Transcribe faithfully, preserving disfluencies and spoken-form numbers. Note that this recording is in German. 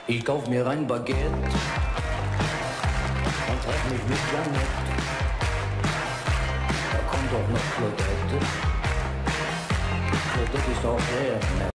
Ich kauf mir ein Baguette und treff mich mit Janette. Da kommt doch noch Claudette. Claudette ist auch sehr nett.